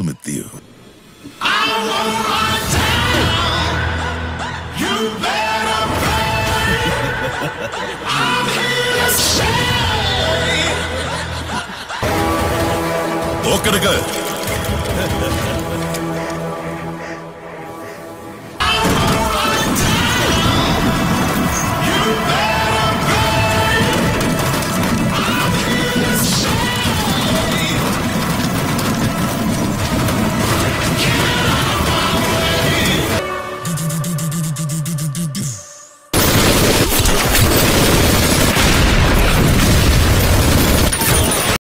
with you. I won't run down. You better pray. I'm here to stay. どっからかい